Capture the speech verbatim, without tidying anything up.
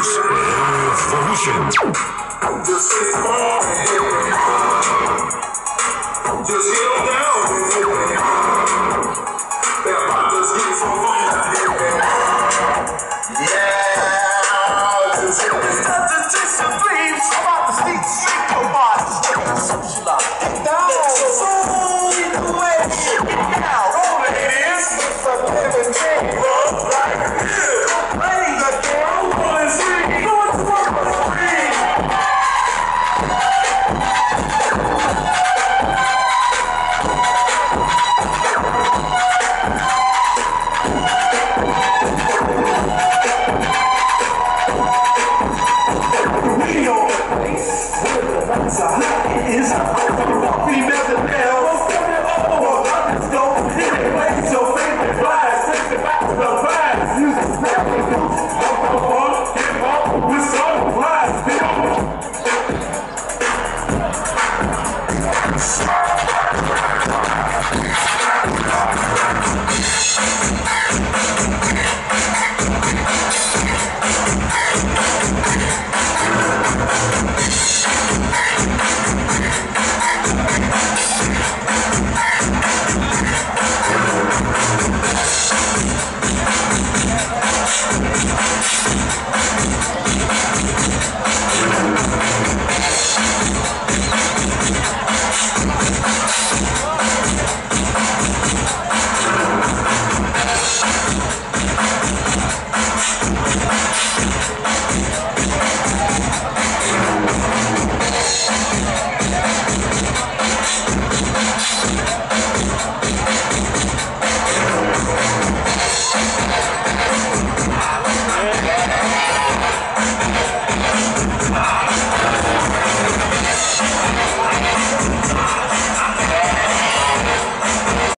Evolution. Just sit small. Just get on down. They're about to get some fun. Yeah. Just it's not to chase your dreams. I'm about to sneak, sneak your body. Socialize. Get down. So lead the way. Now, roll it is. It's a living thing, bro. Right here. Ladies, the girl wanna see. Go to work for free. Ah!